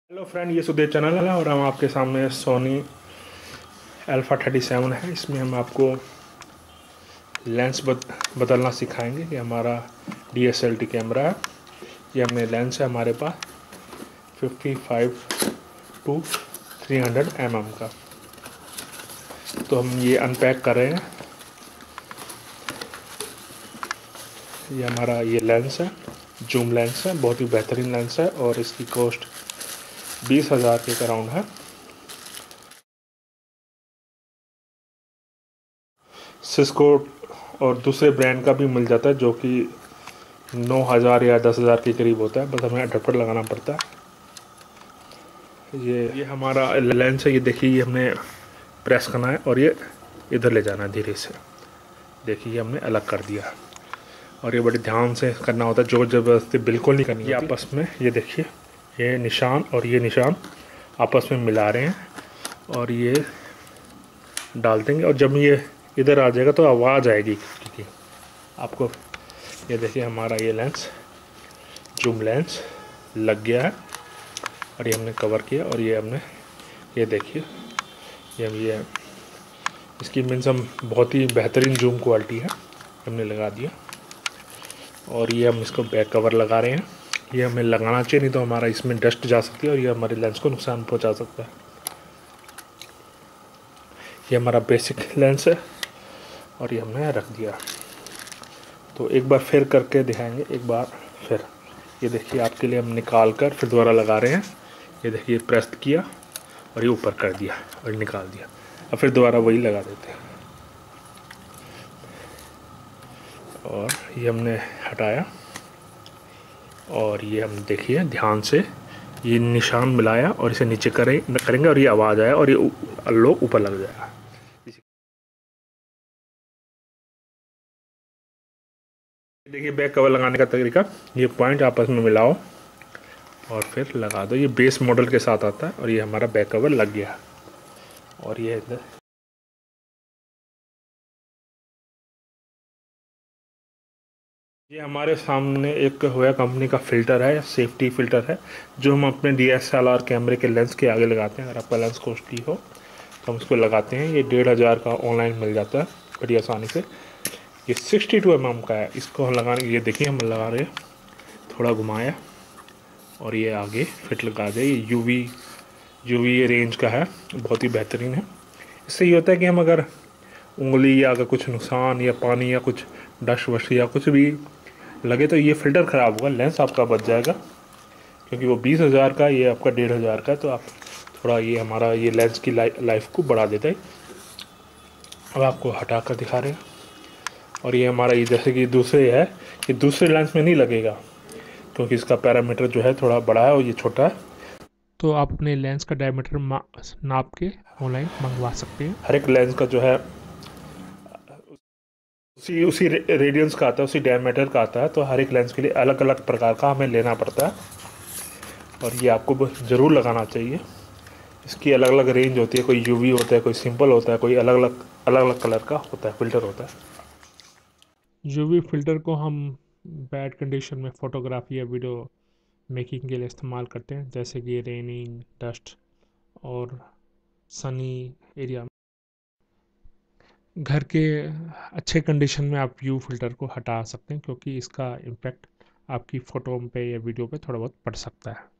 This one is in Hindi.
हेलो फ्रेंड, ये सुधीर चैनल है और हम आपके सामने सोनी अल्फा 37 है। इसमें हम आपको लेंस बदलना सिखाएंगे। ये हमारा DSLR कैमरा है। ये हमने लेंस है हमारे पास 55 to 300 mm का। तो हम ये अनपैक कर रहे हैं। ये हमारा ये लेंस है, जूम लेंस है, बहुत ही बेहतरीन लेंस है और इसकी कॉस्ट 20,000 के अराउंड है। सिस्को और दूसरे ब्रांड का भी मिल जाता है जो कि 9,000 या 10,000 के करीब होता है, बस हमें अडेप्टर लगाना पड़ता है। ये हमारा लेंस है। ये देखिए, ये हमने प्रेस करना है और ये इधर ले जाना है धीरे से। देखिए, ये हमने अलग कर दिया और ये बड़े ध्यान से करना होता है, जोर ज़बरदस्ती बिल्कुल नहीं करनी होती। आपस में ये देखिए, ये निशान और ये निशान आपस में मिला रहे हैं और ये डाल देंगे। और जब ये इधर आ जाएगा तो आवाज़ आएगी क्योंकि आपको। ये देखिए, हमारा ये लेंस जूम लेंस लग गया है और ये हमने कवर किया और ये हमने, ये देखिए, ये इसकी मीन्स हम बहुत ही बेहतरीन जूम क्वालिटी है, हमने लगा दिया। और ये हम इसको बैक कवर लगा रहे हैं। ये हमें लगाना चाहिए, नहीं तो हमारा इसमें डस्ट जा सकती है और ये हमारे लेंस को नुकसान पहुंचा सकता है। ये हमारा बेसिक लेंस है और ये हमने रख दिया। तो एक बार फिर करके दिखाएंगे, एक बार फिर। ये देखिए, आपके लिए हम निकाल कर फिर दोबारा लगा रहे हैं। ये देखिए, प्रेस किया और ये ऊपर कर दिया और निकाल दिया। अब फिर दोबारा वही लगा देते हैं और ये हमने हटाया और ये हम देखिए ध्यान से ये निशान मिलाया और इसे नीचे करेंगे और ये आवाज़ आया और ये लोग ऊपर लग जाएगा। देखिए, बैक कवर लगाने का तरीका, ये पॉइंट आपस में मिलाओ और फिर लगा दो। ये बेस मॉडल के साथ आता है और ये हमारा बैक कवर लग गया। और ये हमारे सामने एक होया कंपनी का फ़िल्टर है, सेफ्टी फ़िल्टर है, जो हम अपने DSLR कैमरे के लेंस के आगे लगाते हैं। अगर आपका लेंस कॉस्टली हो तो हम इसको लगाते हैं। ये 1,500 का ऑनलाइन मिल जाता है बड़ी आसानी से। ये 62 mm का है। इसको हम लगाने, ये देखिए हम लगा रहे हैं, थोड़ा घुमाया और ये आगे फिट लगा दे। ये यूवी रेंज का है, बहुत ही बेहतरीन है। इससे ये होता है कि हम अगर उंगली या अगर कुछ नुकसान या पानी या कुछ डस्ट वस्ट या कुछ भी लगे तो ये फ़िल्टर ख़राब होगा, लेंस आपका बच जाएगा। क्योंकि वो 20,000 का, ये आपका 1,500 का है, तो आप थोड़ा, ये हमारा ये लेंस की लाइफ को बढ़ा देता है। अब आपको हटा कर दिखा रहे हैं। और ये हमारा, ये जैसे कि दूसरे है, ये दूसरे लेंस में नहीं लगेगा क्योंकि इसका पैरामीटर जो है थोड़ा बड़ा है और ये छोटा है। तो आप अपने लेंस का डायमीटर नाप के ऑनलाइन मंगवा सकते हैं। हर एक लेंस का जो है उसी रेडियंस का आता है, उसी डायमीटर का आता है। तो हर एक लेंस के लिए अलग अलग प्रकार का हमें लेना पड़ता है और ये आपको ज़रूर लगाना चाहिए। इसकी अलग अलग रेंज होती है, कोई यूवी होता है, कोई सिंपल होता है, कोई अलग अलग कलर का होता है, फ़िल्टर होता है। यूवी फ़िल्टर को हम बैड कंडीशन में फ़ोटोग्राफी या वीडियो मेकिंग के लिए इस्तेमाल करते हैं, जैसे कि रेनिंग, डस्ट और सनी एरिया। घर के अच्छे कंडीशन में आप यू फ़िल्टर को हटा सकते हैं क्योंकि इसका इम्पेक्ट आपकी फ़ोटो पे या वीडियो पे थोड़ा बहुत पड़ सकता है।